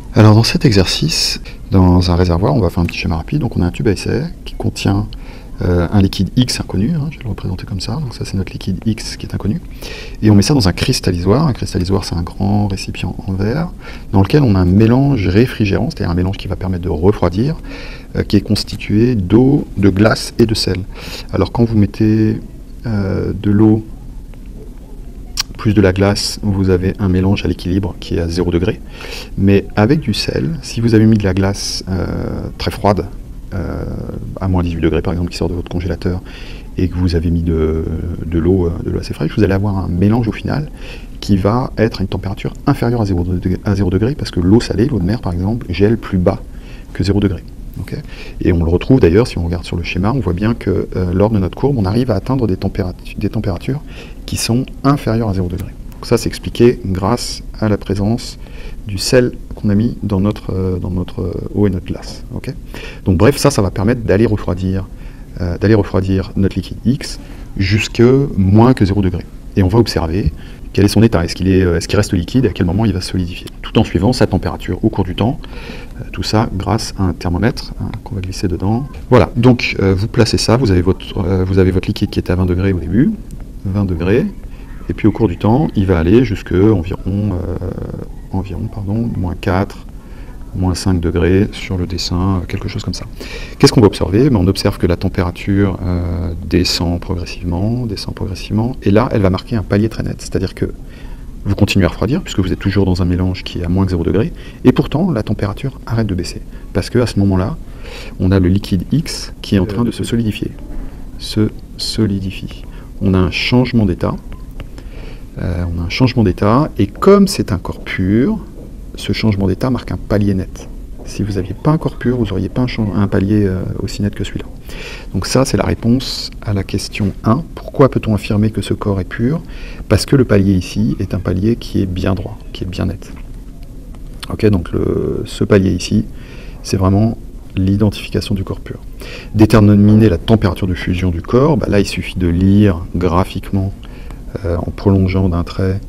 Alors dans cet exercice, dans un réservoir, on va faire un petit schéma rapide. Donc on a un tube à essai qui contient un liquide X inconnu, hein, je vais le représenter comme ça. Donc ça c'est notre liquide X qui est inconnu. Et on met ça dans un cristallisoire. Un cristallisoire c'est un grand récipient en verre dans lequel on a un mélange réfrigérant, c'est-à-dire un mélange qui va permettre de refroidir, qui est constitué d'eau, de glace et de sel. Alors quand vous mettez de l'eau plus de la glace, vous avez un mélange à l'équilibre qui est à 0 degré. Mais avec du sel, si vous avez mis de la glace très froide, à moins 18 degrés par exemple, qui sort de votre congélateur, et que vous avez mis de l'eau assez fraîche, vous allez avoir un mélange au final qui va être à une température inférieure à 0 degré, parce que l'eau salée, l'eau de mer par exemple, gèle plus bas que 0 degré. Okay. Et on le retrouve d'ailleurs, si on regarde sur le schéma, on voit bien que lors de notre courbe, on arrive à atteindre des températures qui sont inférieures à 0 degré. Donc ça, c'est expliqué grâce à la présence du sel qu'on a mis dans notre eau et notre glace. Okay. Donc bref, ça va permettre d'aller refroidir notre liquide X jusque moins que 0 degré. Et on va observer quel est son état, est-ce qu'il reste liquide et à quel moment il va se solidifier, tout en suivant sa température au cours du temps, tout ça grâce à un thermomètre qu'on va glisser dedans. Voilà, donc vous placez ça, vous avez votre liquide qui était à 20 degrés au début, 20 degrés, et puis au cours du temps, il va aller jusque environ moins 4, moins 5 degrés sur le dessin, quelque chose comme ça. Qu'est-ce qu'on va observer? On observe que la température descend progressivement, et là, elle va marquer un palier très net, c'est-à-dire que vous continuez à refroidir, puisque vous êtes toujours dans un mélange qui est à moins que 0 degré, et pourtant, la température arrête de baisser, parce qu'à ce moment-là, on a le liquide X qui est en train de se solidifier. Se solidifie. On a un changement d'état, et comme c'est un corps pur, ce changement d'état marque un palier net. Si vous n'aviez pas un corps pur, vous n'auriez pas un palier aussi net que celui-là. Donc ça, c'est la réponse à la question 1. Pourquoi peut-on affirmer que ce corps est pur? Parce que le palier ici est un palier qui est bien droit, qui est bien net. Ok, donc ce palier ici, c'est vraiment l'identification du corps pur. Déterminer la température de fusion du corps, là il suffit de lire graphiquement en prolongeant d'un trait,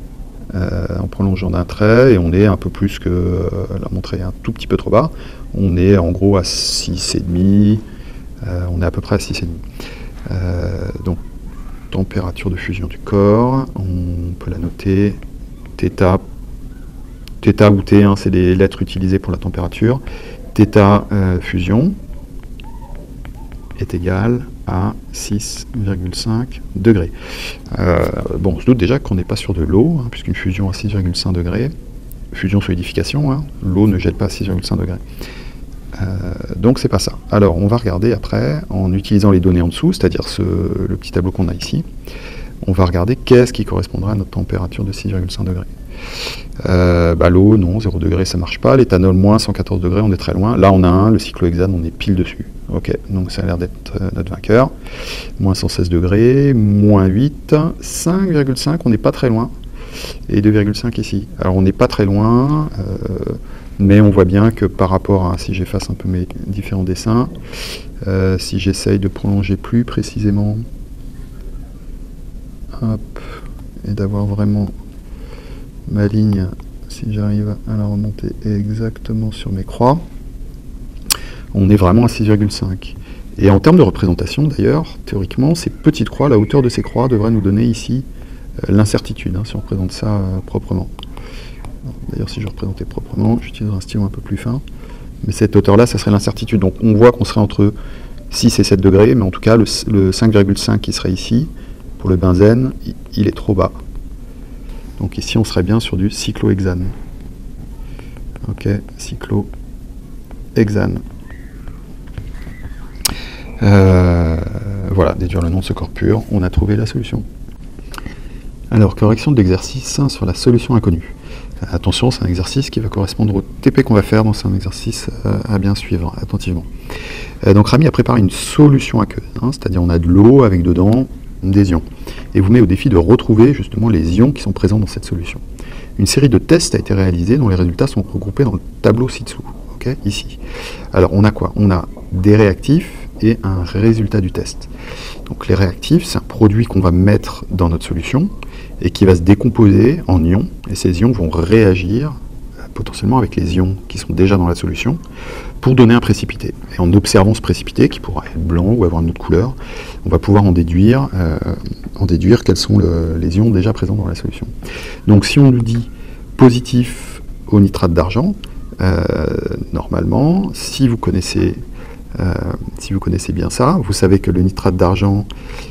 et on est un peu plus que, la montre est un tout petit peu trop bas, on est en gros à 6,5, on est à peu près à 6,5. Donc température de fusion du corps, on peut la noter, θ ou T, c'est les lettres utilisées pour la température, θ fusion est égal à 6,5 degrés. On se doute déjà qu'on n'est pas sur de l'eau, puisqu'une fusion à 6,5 degrés, fusion-solidification, l'eau ne gèle pas à 6,5 degrés. Donc c'est pas ça. Alors on va regarder après, en utilisant les données en dessous, c'est-à-dire le petit tableau qu'on a ici, on va regarder qu'est-ce qui correspondra à notre température de 6,5 degrés. L'eau, non, 0 degré, ça marche pas. L'éthanol, moins 114 degrés, on est très loin. Là, on a un, le cyclohexane, on est pile dessus. Ok, donc ça a l'air d'être notre vainqueur. Moins 116 degrés, moins 8, 5,5, on n'est pas très loin. Et 2,5 ici. Alors, on n'est pas très loin, mais on voit bien que par rapport à, si j'efface un peu mes différents dessins, si j'essaye de prolonger plus précisément, hop, et d'avoir vraiment ma ligne, si j'arrive à la remonter exactement sur mes croix, on est vraiment à 6,5. Et en termes de représentation, d'ailleurs, théoriquement, ces petites croix, la hauteur de ces croix devrait nous donner ici l'incertitude, si on représente ça proprement. D'ailleurs, si je représentais proprement, j'utiliserai un stylo un peu plus fin, mais cette hauteur-là, ça serait l'incertitude. Donc on voit qu'on serait entre 6 et 7 degrés, mais en tout cas, le 5,5 qui serait ici, pour le benzène, il est trop bas. Donc ici, on serait bien sur du cyclohexane. Ok, cyclohexane. Voilà, déduire le nom de ce corps pur, on a trouvé la solution. Alors, correction de l'exercice sur la solution inconnue. Attention, c'est un exercice qui va correspondre au TP qu'on va faire, donc c'est un exercice à bien suivre attentivement. Donc Rami a préparé une solution aqueuse, c'est-à-dire on a de l'eau avec dedans des ions, et vous met au défi de retrouver justement les ions qui sont présents dans cette solution. Une série de tests a été réalisée dont les résultats sont regroupés dans le tableau ci-dessous, ici. Alors on a quoi? On a des réactifs et un résultat du test. Donc les réactifs, c'est un produit qu'on va mettre dans notre solution et qui va se décomposer en ions, et ces ions vont réagir potentiellement avec les ions qui sont déjà dans la solution, pour donner un précipité. Et en observant ce précipité, qui pourra être blanc ou avoir une autre couleur, on va pouvoir en déduire quels sont les ions déjà présents dans la solution. Donc si on nous dit positif au nitrate d'argent, normalement, si vous connaissez bien ça, vous savez que le nitrate d'argent,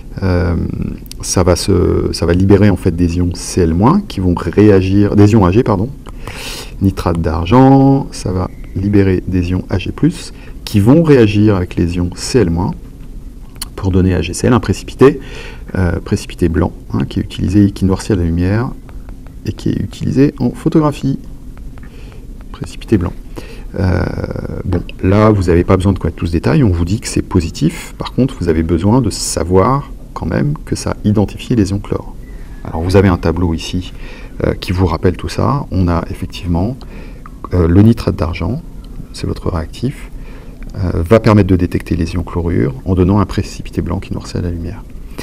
ça va libérer en fait des ions Cl- qui vont réagir, des ions Ag, pardon. Nitrate d'argent, ça va libérer des ions Ag+, qui vont réagir avec les ions Cl- pour donner AgCl, un précipité blanc, hein, qui est utilisé, qui noircit à la lumière et qui est utilisé en photographie. Précipité blanc. Bon, là, vous n'avez pas besoin de connaître tout ce détail, on vous dit que c'est positif. Par contre, vous avez besoin de savoir quand même que ça identifie les ions chlore. Alors, vous avez un tableau ici qui vous rappelle tout ça. On a effectivement le nitrate d'argent, c'est votre réactif, va permettre de détecter les ions chlorure en donnant un précipité blanc qui noircit à la lumière.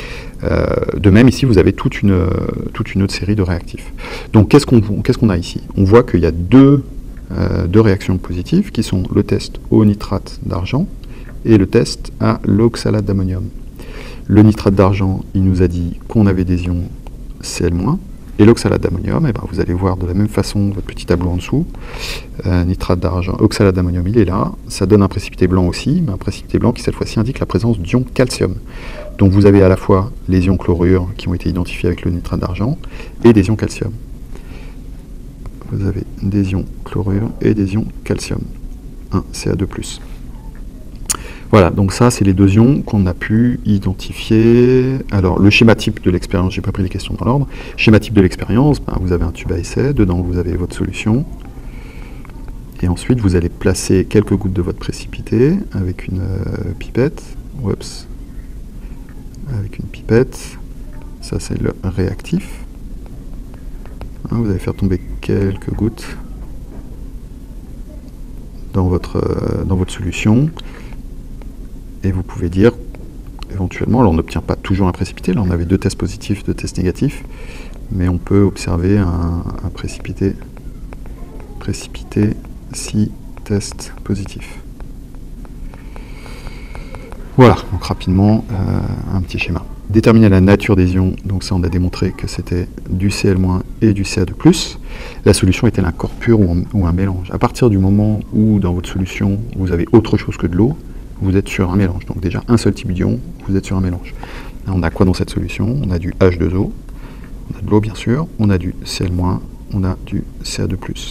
De même, ici, vous avez toute une autre série de réactifs. Donc, qu'est-ce qu'on a ici? On voit qu'il y a deux réactions positives qui sont le test au nitrate d'argent et le test à l'oxalate d'ammonium. Le nitrate d'argent, il nous a dit qu'on avait des ions Cl-, et l'oxalate d'ammonium, eh ben, vous allez voir de la même façon votre petit tableau en dessous. Nitrate d'argent, oxalate d'ammonium, il est là. Ça donne un précipité blanc aussi, mais un précipité blanc qui cette fois-ci indique la présence d'ions calcium. Donc vous avez à la fois les ions chlorure qui ont été identifiés avec le nitrate d'argent et des ions calcium. Vous avez des ions chlorure et des ions calcium. 1 Ca2+. Voilà, donc ça, c'est les deux ions qu'on a pu identifier. Alors, le schéma type de l'expérience, j'ai pas pris les questions dans l'ordre. Schéma type de l'expérience, ben, vous avez un tube à essai, dedans vous avez votre solution. Et ensuite, vous allez placer quelques gouttes de votre précipité avec une pipette. Oups. Avec une pipette. Ça, c'est le réactif. Hein, vous allez faire tomber quelques gouttes dans votre solution. Et vous pouvez dire, éventuellement, alors on n'obtient pas toujours un précipité, là on avait deux tests positifs, deux tests négatifs, mais on peut observer un précipité si test positif. Voilà, donc rapidement, un petit schéma. Déterminer la nature des ions, donc ça on a démontré que c'était du Cl- et du Ca2+. La solution est-elle un corps pur ou un mélange? À partir du moment où dans votre solution vous avez autre chose que de l'eau, vous êtes sur un mélange. Donc déjà un seul type d'ion, vous êtes sur un mélange. Là, on a quoi dans cette solution? On a du H2O, on a de l'eau bien sûr, on a du Cl-, on a du Ca2+.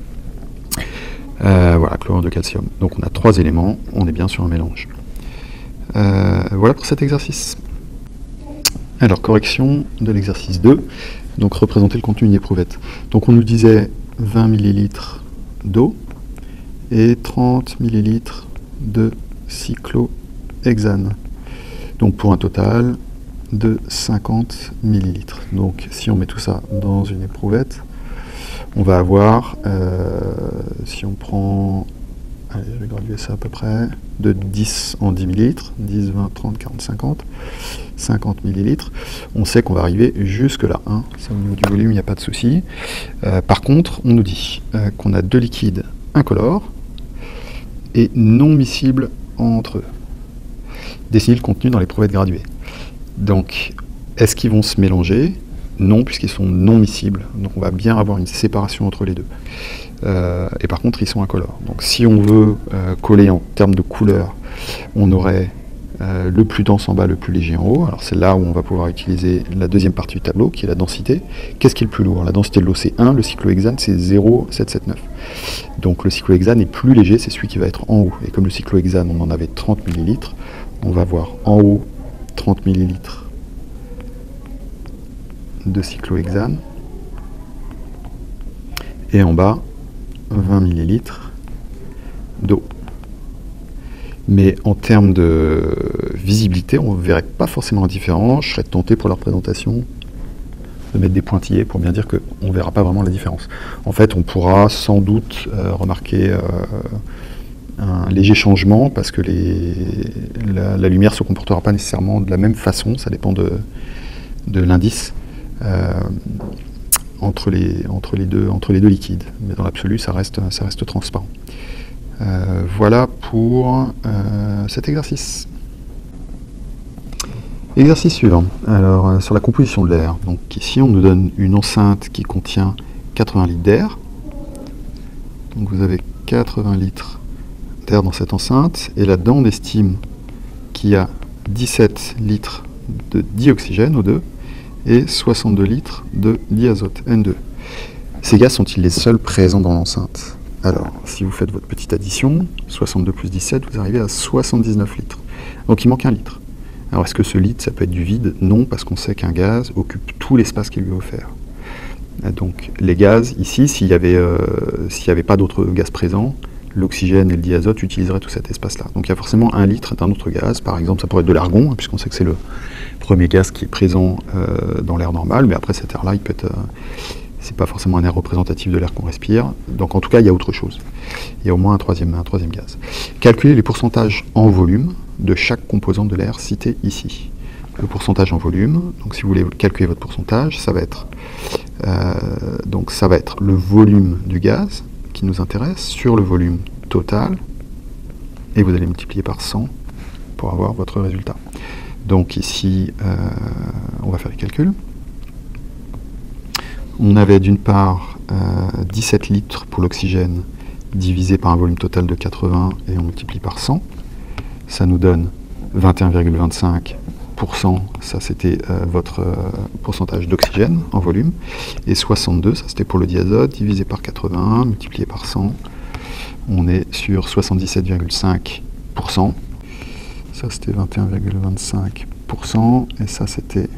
Voilà, chlorure de calcium. Donc on a trois éléments, on est bien sur un mélange. Voilà pour cet exercice. Alors, correction de l'exercice 2, donc représenter le contenu d'une éprouvette. Donc on nous disait 20 ml d'eau et 30 ml de cyclohexane. Donc pour un total de 50 ml. Donc si on met tout ça dans une éprouvette, on va avoir, si on prend, allez, je vais graduer ça à peu près, de 10 en 10 ml, 10, 20, 30, 40, 50 ml, on sait qu'on va arriver jusque là. Hein. Ça, au niveau du volume, il n'y a pas de souci. Par contre, on nous dit qu'on a deux liquides incolores et non miscibles entre eux. Décider le contenu dans l'éprouvette graduée. Donc, est-ce qu'ils vont se mélanger? Non, puisqu'ils sont non miscibles. Donc, on va bien avoir une séparation entre les deux. Et par contre, ils sont incolores. Donc, si on veut coller en termes de couleur, on aurait le plus dense en bas, le plus léger en haut. Alors, c'est là où on va pouvoir utiliser la deuxième partie du tableau, qui est la densité. Qu'est-ce qui est le plus lourd? La densité de l'eau, c'est 1. Le cyclohexane, c'est 0,779. Donc, le cyclohexane est plus léger, c'est celui qui va être en haut. Et comme le cyclohexane, on en avait 30 ml, on va voir en haut 30 ml de cyclohexane et en bas 20 ml d'eau. Mais en termes de visibilité, on ne verrait pas forcément la différence. Je serais tenté pour la représentation de mettre des pointillés pour bien dire qu'on ne verra pas vraiment la différence. En fait, on pourra sans doute remarquer un léger changement parce que la lumière ne se comportera pas nécessairement de la même façon, ça dépend de l'indice. entre les deux liquides. Mais dans l'absolu, ça reste transparent. Voilà pour cet exercice. Exercice suivant. Alors, sur la composition de l'air. Donc ici, on nous donne une enceinte qui contient 80 litres d'air. Donc vous avez 80 litres d'air dans cette enceinte. Et là-dedans, on estime qu'il y a 17 litres de dioxygène, O2, et 62 litres de diazote, N2. Ces gaz sont-ils les seuls présents dans l'enceinte? Alors, si vous faites votre petite addition, 62 plus 17, vous arrivez à 79 litres. Donc il manque un litre. Alors est-ce que ce litre, ça peut être du vide? Non, parce qu'on sait qu'un gaz occupe tout l'espace qui lui est offert. Donc les gaz, ici, s'il n'y avait pas d'autres gaz présents, l'oxygène et le diazote utiliseraient tout cet espace-là. Donc il y a forcément un litre d'un autre gaz. Par exemple, ça pourrait être de l'argon, puisqu'on sait que c'est le premier gaz qui est présent dans l'air normal, mais après cet air-là, il peut être... c'est pas forcément un air représentatif de l'air qu'on respire. Donc en tout cas, il y a autre chose. Il y a au moins un troisième gaz. Calculez les pourcentages en volume de chaque composante de l'air cité ici. Le pourcentage en volume, donc si vous voulez calculer votre pourcentage, ça va être le volume du gaz qui nous intéresse sur le volume total, et vous allez multiplier par 100 pour avoir votre résultat. Donc ici, on va faire les calculs. On avait d'une part 17 litres pour l'oxygène divisé par un volume total de 80 et on multiplie par 100. Ça nous donne 21,25%, ça c'était votre pourcentage d'oxygène en volume, et 62, ça c'était pour le diazote, divisé par 80, multiplié par 100, on est sur 77,5%, ça c'était 21,25%, et ça c'était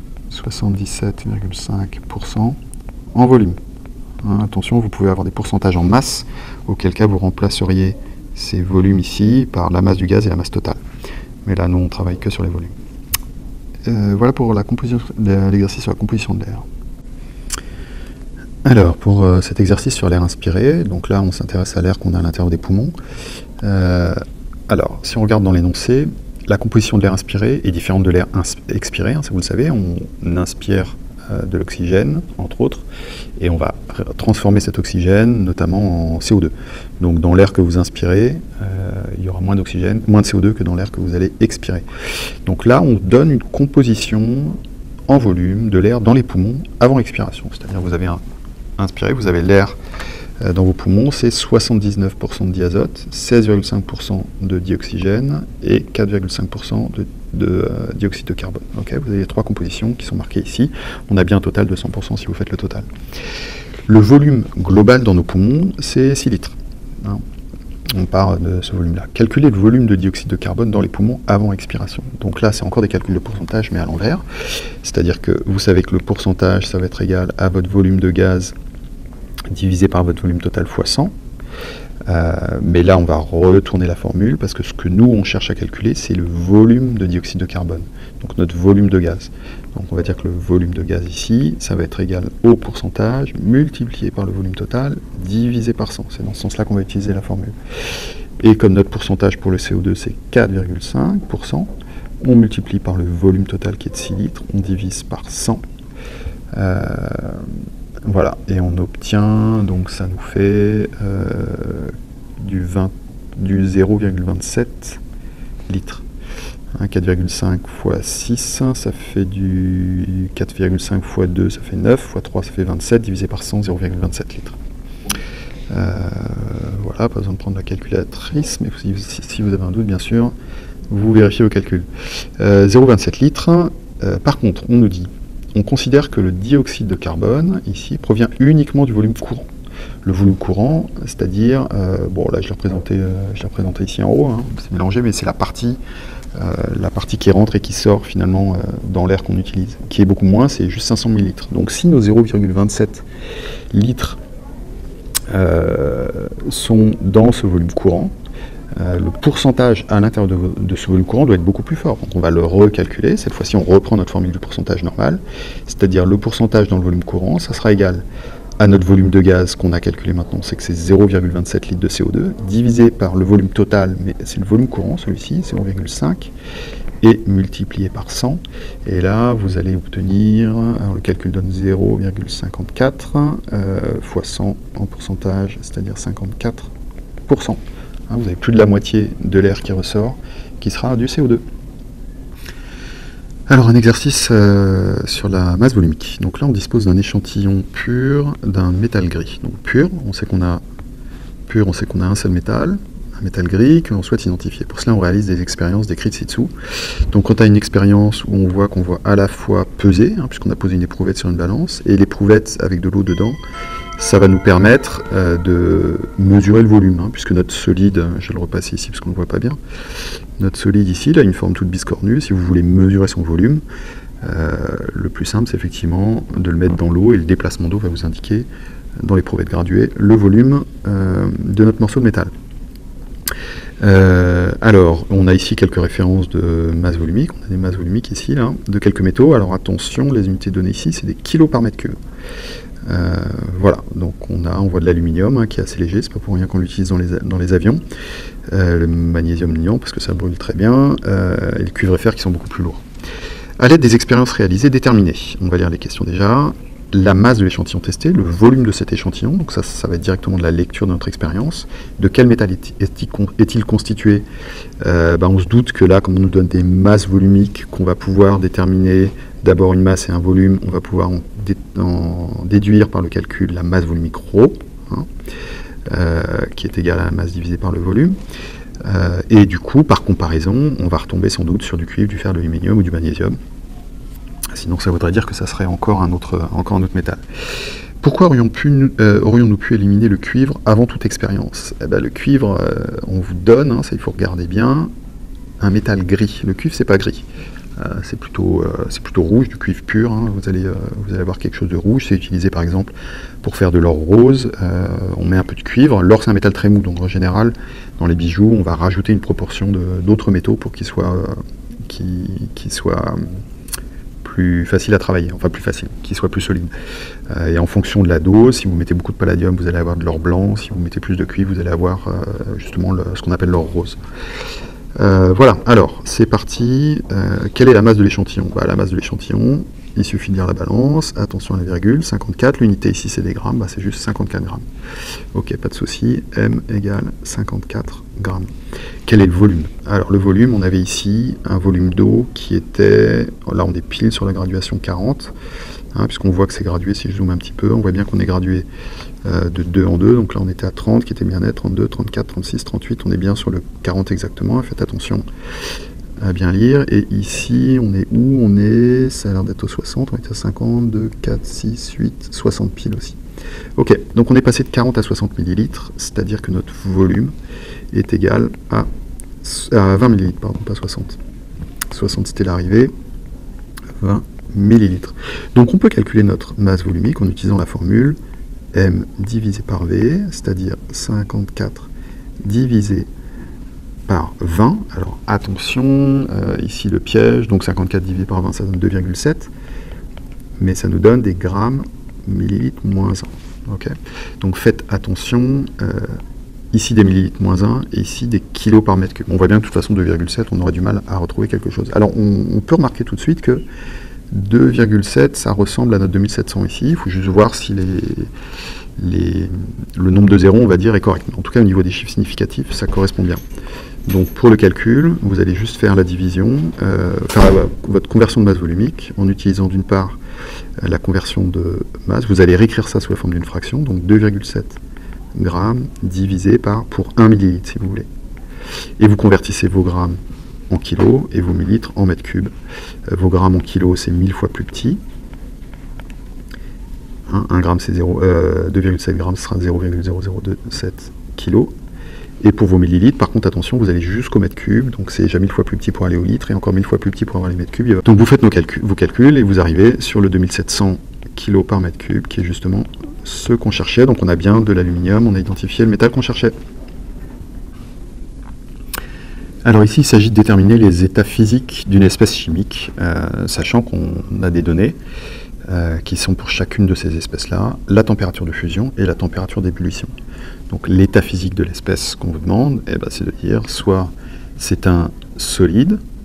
77,5% en volume. Hein, attention, vous pouvez avoir des pourcentages en masse, auquel cas vous remplaceriez ces volumes ici par la masse du gaz et la masse totale. Mais là, nous, on travaille que sur les volumes. Voilà pour l'exercice sur la composition de l'air. Alors, pour cet exercice sur l'air inspiré, donc là, on s'intéresse à l'air qu'on a à l'intérieur des poumons. Alors, si on regarde dans l'énoncé, la composition de l'air inspiré est différente de l'air expiré. Hein, vous le savez, on inspire de l'oxygène, entre autres, et on va transformer cet oxygène notamment en CO2. Donc dans l'air que vous inspirez, il y aura moins d'oxygène, moins de CO2 que dans l'air que vous allez expirer. Donc là, on donne une composition en volume de l'air dans les poumons avant expiration. C'est-à-dire vous avez inspiré, vous avez l'air dans vos poumons, c'est 79% de diazote, 16,5% de dioxygène et 4,5% de dioxyde de carbone. Okay, vous avez les trois compositions qui sont marquées ici. On a bien un total de 100% si vous faites le total. Le volume global dans nos poumons, c'est 6 litres. Hein. On part de ce volume-là. Calculez le volume de dioxyde de carbone dans les poumons avant expiration. Donc là, c'est encore des calculs de pourcentage, mais à l'envers. C'est-à-dire que vous savez que le pourcentage, ça va être égal à votre volume de gaz divisé par votre volume total fois 100. Mais là, on va retourner la formule parce que ce que nous, on cherche à calculer, c'est le volume de dioxyde de carbone, donc notre volume de gaz. Donc on va dire que le volume de gaz ici, ça va être égal au pourcentage multiplié par le volume total divisé par 100. C'est dans ce sens-là qu'on va utiliser la formule. Et comme notre pourcentage pour le CO2, c'est 4,5%, on multiplie par le volume total qui est de 6 litres, on divise par 100. Voilà, et on obtient, donc ça nous fait du 0,27 litres. 4,5 fois 6, ça fait du 4,5 fois 2, ça fait 9, fois 3, ça fait 27, divisé par 100, 0,27 litres. Voilà, pas besoin de prendre la calculatrice, mais si vous avez un doute, bien sûr, vous vérifiez vos calculs. 0,27 litres, par contre, on nous dit, on considère que le dioxyde de carbone, ici, provient uniquement du volume courant. Le volume courant, c'est-à-dire, bon là je l'ai représenté ici en haut, hein, c'est mélangé, mais c'est la partie qui rentre et qui sort finalement dans l'air qu'on utilise, qui est beaucoup moins, c'est juste 500 ml. Donc si nos 0,27 litres sont dans ce volume courant, le pourcentage à l'intérieur de ce volume courant doit être beaucoup plus fort. Donc on va le recalculer, cette fois-ci on reprend notre formule du pourcentage normal, c'est-à-dire le pourcentage dans le volume courant, ça sera égal à notre volume de gaz qu'on a calculé maintenant, c'est que c'est 0,27 litres de CO2, divisé par le volume total, mais c'est le volume courant celui-ci, c'est 0,5, et multiplié par 100. Et là, vous allez obtenir, alors le calcul donne 0,54 fois 100 en pourcentage, c'est-à-dire 54%. Hein, vous avez plus de la moitié de l'air qui ressort, qui sera du CO2. Alors un exercice sur la masse volumique. Donc là on dispose d'un échantillon pur d'un métal gris. Donc pur, on sait qu'on a un seul métal, un métal gris que l'on souhaite identifier. Pour cela on réalise des expériences décrites ci-dessous. Donc quand on a une expérience où on voit qu'on voit à la fois peser, hein, puisqu'on a posé une éprouvette sur une balance, et l'éprouvette avec de l'eau dedans, ça va nous permettre de mesurer le volume, hein, puisque notre solide, je vais le repasser ici parce qu'on ne le voit pas bien, notre solide ici, il a une forme toute biscornue. Si vous voulez mesurer son volume, le plus simple c'est effectivement de le mettre dans l'eau, et le déplacement d'eau va vous indiquer, dans l'éprouvettes graduées, le volume de notre morceau de métal. Alors, on a ici quelques références de masse volumique, on a des masses volumiques ici, là, de quelques métaux. Alors attention, les unités données ici, c'est des kilos par mètre cube. Voilà, donc on voit de l'aluminium hein, qui est assez léger, c'est pas pour rien qu'on l'utilise dans les avions, le magnésium niant parce que ça brûle très bien, et le cuivre et fer qui sont beaucoup plus lourds. À l'aide des expériences réalisées, déterminées, on va lire les questions déjà, la masse de l'échantillon testé, le volume de cet échantillon, donc ça va être directement de la lecture de notre expérience, de quel métal est-il constitué, on se doute que là, comme on nous donne des masses volumiques qu'on va pouvoir déterminer, d'abord une masse et un volume, on va pouvoir en déduire par le calcul la masse volumique ρ, hein, qui est égale à la masse divisée par le volume. Et du coup, par comparaison, on va retomber sans doute sur du cuivre, du fer, de l'aluminium ou du magnésium. Sinon, ça voudrait dire que ça serait encore un autre métal. Pourquoi aurions-nous pu éliminer le cuivre avant toute expérience? Le cuivre, on vous donne, hein, ça il faut regarder bien, un métal gris. Le cuivre, c'est pas gris. C'est plutôt rouge, du cuivre pur, hein. Vous allez avoir quelque chose de rouge, c'est utilisé par exemple pour faire de l'or rose, on met un peu de cuivre, l'or c'est un métal très mou, donc en général dans les bijoux on va rajouter une proportion d'autres métaux pour qu'il soit plus facile à travailler, enfin plus facile, qu'il soit plus solide. Et en fonction de la dose, si vous mettez beaucoup de palladium vous allez avoir de l'or blanc, si vous mettez plus de cuivre vous allez avoir justement ce qu'on appelle l'or rose. Voilà, alors c'est parti. Quelle est la masse de l'échantillon? La masse de l'échantillon, il suffit de lire la balance, attention à la virgule, 54, l'unité ici c'est des grammes, c'est juste 54 grammes. Ok, pas de souci, M égale 54 grammes. Quel est le volume? Alors le volume, on avait ici un volume d'eau qui était, là on est pile sur la graduation 40, hein, puisqu'on voit que c'est gradué, si je zoome un petit peu, on voit bien qu'on est gradué de 2 en 2, donc là on était à 30 qui était bien net, 32, 34, 36, 38, on est bien sur le 40 exactement, faites attention à bien lire, et ici on est où? Ça a l'air d'être au 60, on est à 50, 2, 4, 6, 8, 60 piles aussi. Ok, donc on est passé de 40 à 60 millilitres, c'est-à-dire que notre volume est égal à 20 millilitres, pardon, pas 60. 60 c'était l'arrivée, 20 millilitres. Donc on peut calculer notre masse volumique en utilisant la formule M divisé par V, c'est-à-dire 54 divisé par 20. Alors attention, ici le piège, donc 54 divisé par 20 ça donne 2,7, mais ça nous donne des grammes millilitres moins 1. Okay. Donc faites attention, ici des millilitres moins 1 et ici des kilos par mètre cube. On voit bien que de toute façon 2,7, on aurait du mal à retrouver quelque chose. Alors on peut remarquer tout de suite que 2,7 ça ressemble à notre 2700 ici, il faut juste voir si le nombre de zéros on va dire est correct. En tout cas au niveau des chiffres significatifs ça correspond bien. Donc pour le calcul, vous allez juste faire la division, faire votre conversion de masse volumique en utilisant d'une part la conversion de masse, vous allez réécrire ça sous la forme d'une fraction, donc 2,7 grammes divisé pour 1 millilitre si vous voulez. Et vous convertissez vos grammes en kilos et vos millilitres en mètres cubes. Vos grammes en kilos c'est 1000 fois plus petit. 1 gramme c'est 2,7 grammes, ce sera 0,0027 kilos. Et pour vos millilitres, par contre, attention, vous allez jusqu'au mètre cube, donc c'est déjà 1000 fois plus petit pour aller au litre, et encore 1000 fois plus petit pour avoir les mètres cubes. Donc vous faites vos calculs, et vous arrivez sur le 2700 kg par mètre cube, qui est justement ce qu'on cherchait. Donc on a bien de l'aluminium, on a identifié le métal qu'on cherchait. Alors ici, il s'agit de déterminer les états physiques d'une espèce chimique, sachant qu'on a des données qui sont pour chacune de ces espèces-là, la température de fusion et la température d'ébullition. Donc l'état physique de l'espèce qu'on vous demande, c'est de dire soit c'est un solide,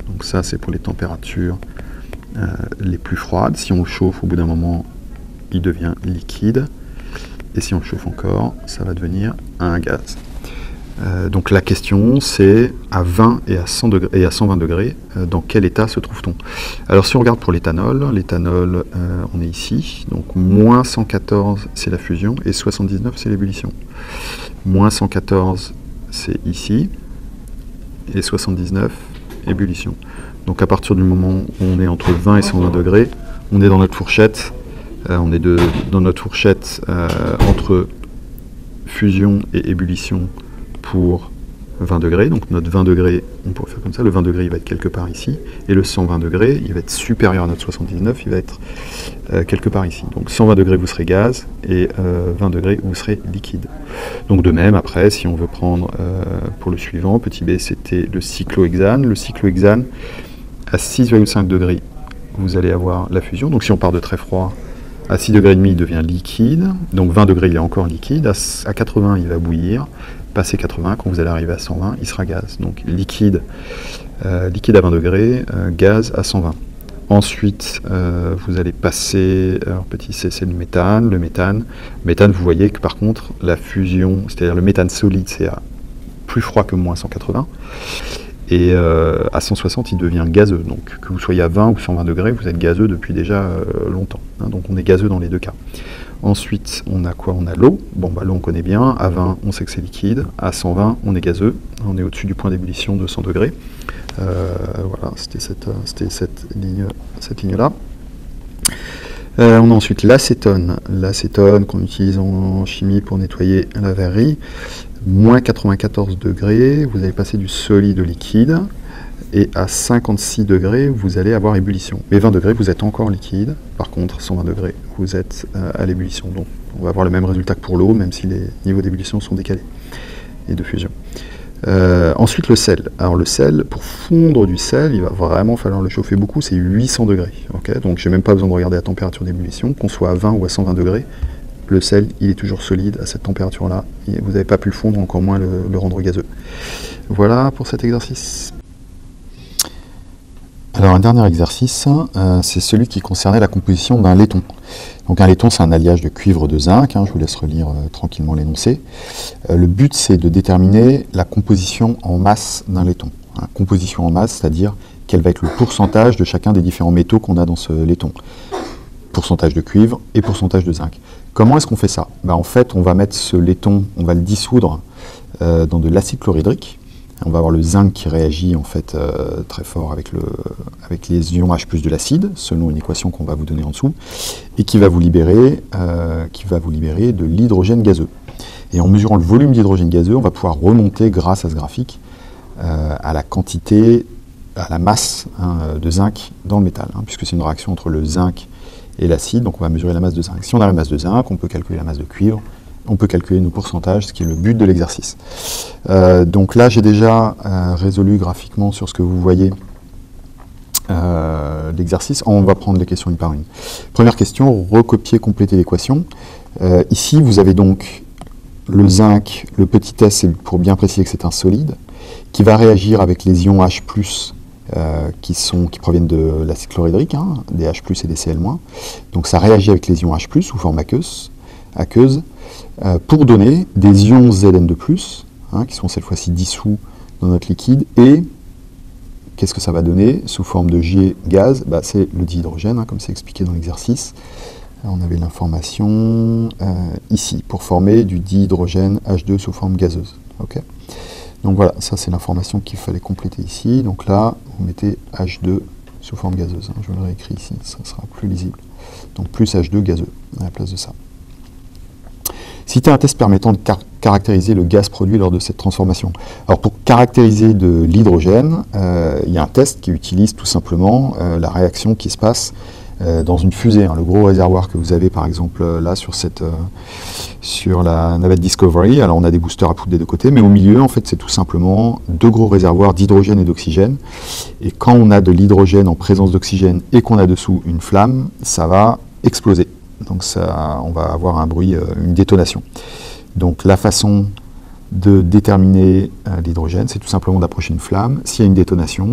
Donc ça, c'est pour les températures les plus froides. Si on le chauffe, au bout d'un moment, il devient liquide. Et si on le chauffe encore, ça va devenir un gaz. Donc la question, c'est à 20 et à 100 degrés, et à 120 degrés, dans quel état se trouve-t-on? Alors si on regarde pour l'éthanol, on est ici. Donc moins 114, c'est la fusion, et 79, c'est l'ébullition. Moins 114, c'est ici, et 79, ébullition. Donc à partir du moment où on est entre 20 et 120 degrés, on est dans notre fourchette. Dans notre fourchette entre fusion et ébullition pour 20 degrés. Donc notre 20 degrés, on pourrait faire comme ça, le 20 degrés il va être quelque part ici, et le 120 degrés, il va être supérieur à notre 79, il va être quelque part ici. Donc 120 degrés vous serez gaz, et 20 degrés vous serez liquide. Donc de même, après, si on veut prendre pour le suivant, petit b, c'était le cyclohexane. Le cyclohexane, à 6,5 degrés, vous allez avoir la fusion. Donc si on part de très froid, à 6,5 degrés, il devient liquide. Donc 20 degrés, il est encore liquide. À 80, il va bouillir. Passé 80, quand vous allez arriver à 120, il sera gaz. Donc liquide à 20 degrés, gaz à 120. Ensuite, vous allez passer, alors petit c, c'est le méthane. Le méthane, vous voyez que par contre, la fusion, c'est-à-dire le méthane solide, c'est à plus froid que moins 180. Et à 160, il devient gazeux. Donc que vous soyez à 20 ou 120 degrés, vous êtes gazeux depuis déjà longtemps. Hein, donc on est gazeux dans les deux cas. Ensuite, on a quoi? On a l'eau. Bon, bah, l'eau, on connaît bien. À 20, on sait que c'est liquide. À 120, on est gazeux. On est au-dessus du point d'ébullition de 100 degrés. Voilà, c'était cette ligne-là. On a ensuite l'acétone. L'acétone qu'on utilise en chimie pour nettoyer la verrerie. Moins 94 degrés, vous allez passer du solide au liquide. Et à 56 degrés, vous allez avoir ébullition. Mais 20 degrés, vous êtes encore liquide. Par contre, 120 degrés, vous êtes à l'ébullition. Donc, on va avoir le même résultat que pour l'eau, même si les niveaux d'ébullition sont décalés et de fusion. Ensuite, le sel. Alors, le sel, pour fondre du sel, il va vraiment falloir le chauffer beaucoup, c'est 800 degrés. Okay, donc, je n'ai même pas besoin de regarder la température d'ébullition, qu'on soit à 20 ou à 120 degrés. Le sel, il est toujours solide à cette température-là. Vous n'avez pas pu le fondre, encore moins le rendre gazeux. Voilà pour cet exercice. Alors un dernier exercice, c'est celui qui concernait la composition d'un laiton. Donc un laiton, c'est un alliage de cuivre de zinc, hein, je vous laisse relire tranquillement l'énoncé. Le but, c'est de déterminer la composition en masse d'un laiton. Hein, composition en masse, c'est-à-dire quel va être le pourcentage de chacun des différents métaux qu'on a dans ce laiton. Pourcentage de cuivre et pourcentage de zinc. Comment est-ce qu'on fait ça? En fait, on va mettre ce laiton, on va le dissoudre dans de l'acide chlorhydrique. On va avoir le zinc qui réagit en fait très fort avec les ions H+ de l'acide, selon une équation qu'on va vous donner en dessous, et qui va vous libérer de l'hydrogène gazeux. Et en mesurant le volume d'hydrogène gazeux, on va pouvoir remonter, grâce à ce graphique, à la quantité, à la masse de zinc dans le métal, puisque c'est une réaction entre le zinc et l'acide, donc on va mesurer la masse de zinc. Si on a la masse de zinc, on peut calculer la masse de cuivre, on peut calculer nos pourcentages, ce qui est le but de l'exercice. Donc là, j'ai déjà résolu graphiquement sur ce que vous voyez l'exercice. On va prendre les questions une par une. Première question, recopier, compléter l'équation. Ici, vous avez donc le zinc, le petit s, c'est pour bien préciser que c'est un solide, qui va réagir avec les ions H+, qui proviennent de l'acide chlorhydrique, des H+, et des Cl-. Donc ça réagit avec les ions H+, sous forme aqueuse, pour donner des ions Zn2+, qui sont cette fois-ci dissous dans notre liquide, et qu'est-ce que ça va donner sous forme de G gaz? C'est le dihydrogène, comme c'est expliqué dans l'exercice. On avait l'information ici, pour former du dihydrogène H2 sous forme gazeuse. Okay, donc voilà, ça c'est l'information qu'il fallait compléter ici. Donc là, vous mettez H2 sous forme gazeuse. Je le réécris ici, ça sera plus lisible. Donc plus H2 gazeux à la place de ça. Citer un test permettant de caractériser le gaz produit lors de cette transformation. Alors pour caractériser de l'hydrogène, il y a un test qui utilise tout simplement la réaction qui se passe dans une fusée. Le gros réservoir que vous avez par exemple là sur la navette Discovery. Alors on a des boosters à poudre des deux côtés, mais au milieu en fait c'est tout simplement deux gros réservoirs d'hydrogène et d'oxygène. Et quand on a de l'hydrogène en présence d'oxygène et qu'on a dessous une flamme, ça va exploser. Donc on va avoir un bruit, une détonation. Donc la façon de déterminer l'hydrogène, c'est tout simplement d'approcher une flamme. S'il y a une détonation,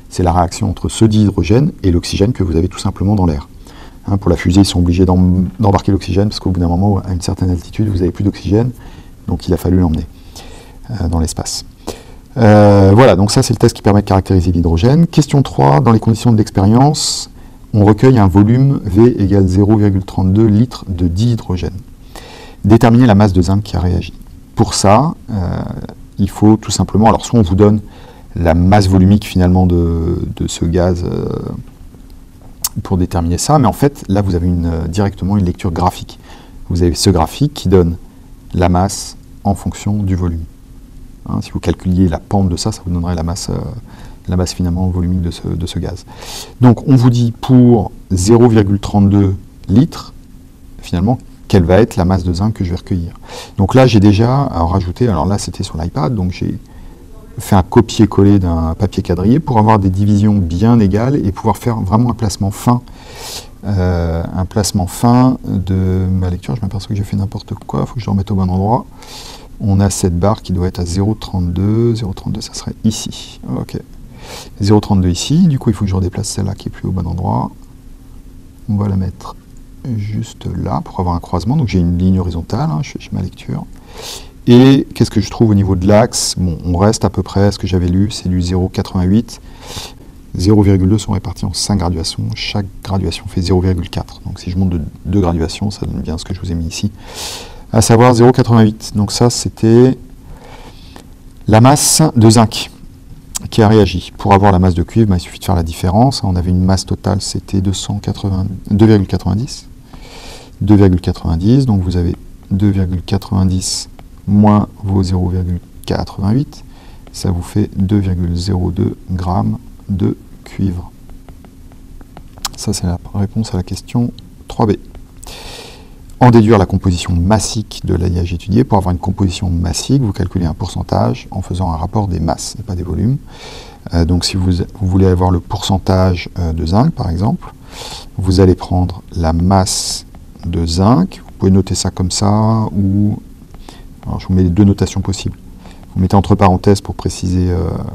c'est la réaction entre ce dihydrogène et l'oxygène que vous avez tout simplement dans l'air. Hein, pour la fusée, ils sont obligés d'embarquer l'oxygène, parce qu'au bout d'un moment, à une certaine altitude, vous n'avez plus d'oxygène, donc il a fallu l'emmener dans l'espace. Voilà, donc ça c'est le test qui permet de caractériser l'hydrogène. Question 3, dans les conditions de l'expérience, on recueille un volume V égale 0,32 litres de dihydrogène. Déterminer la masse de zinc qui a réagi. Pour ça, il faut tout simplement, alors soit on vous donne la masse volumique finalement de ce gaz pour déterminer ça, mais en fait là vous avez directement une lecture graphique. Vous avez ce graphique qui donne la masse en fonction du volume. Hein, si vous calculiez la pente de ça, ça vous donnerait la masse finalement volumique de ce gaz. Donc on vous dit pour 0,32 litres, finalement, quelle va être la masse de zinc que je vais recueillir. Donc là j'ai déjà rajouté, alors là c'était sur l'iPad, donc j'ai fait un copier-coller d'un papier quadrillé pour avoir des divisions bien égales et pouvoir faire vraiment un placement fin de ma lecture. Je m'aperçois que j'ai fait n'importe quoi, il faut que je le remette au bon endroit. On a cette barre qui doit être à 0,32, 0,32 ça serait ici, ok. 0,32 ici, du coup il faut que je redéplace celle-là qui est plus au bon endroit. On va la mettre juste là pour avoir un croisement, donc j'ai une ligne horizontale, hein, je fais ma lecture. Et qu'est-ce que je trouve au niveau de l'axe? Bon, on reste à peu près à ce que j'avais lu, c'est du 0,88. 0,2 sont répartis en 5 graduations, chaque graduation fait 0,4. Donc si je monte de 2 graduations, ça donne bien ce que je vous ai mis ici, à savoir 0,88. Donc ça, c'était la masse de zinc qui a réagi. Pour avoir la masse de cuivre, il suffit de faire la différence. On avait une masse totale, c'était 2,90. 2,90, donc vous avez 2,90 moins vos 0,88, ça vous fait 2,02 grammes de cuivre. Ça, c'est la réponse à la question 3B. En déduire la composition massique de l'alliage étudié. Pour avoir une composition massique, vous calculez un pourcentage en faisant un rapport des masses et pas des volumes. Donc si vous voulez avoir le pourcentage de zinc, par exemple, vous allez prendre la masse de zinc. Vous pouvez noter ça comme ça, ou... Alors, je vous mets les deux notations possibles. Vous mettez entre parenthèses pour préciser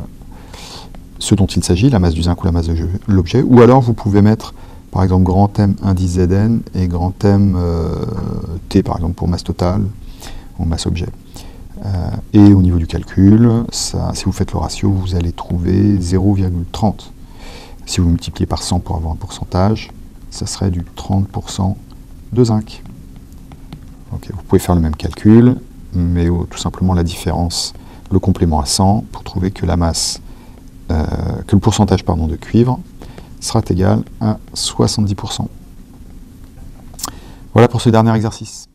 ce dont il s'agit, la masse du zinc ou la masse de l'objet, ou alors vous pouvez mettre par exemple grand M indice Zn et grand M T par exemple pour masse totale ou masse objet. Et au niveau du calcul, ça, si vous faites le ratio, vous allez trouver 0,30. Si vous multipliez par 100 pour avoir un pourcentage, ça serait du 30% de zinc. Okay, vous pouvez faire le même calcul, mais tout simplement la différence, le complément à 100, pour trouver que la masse, que le pourcentage de cuivre sera égal à 70%. Voilà pour ce dernier exercice.